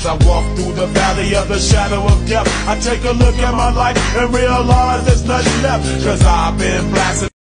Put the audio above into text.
As I walk through the valley of the shadow of death, I take a look at my life and realize there's nothing left, 'cause I've been blasting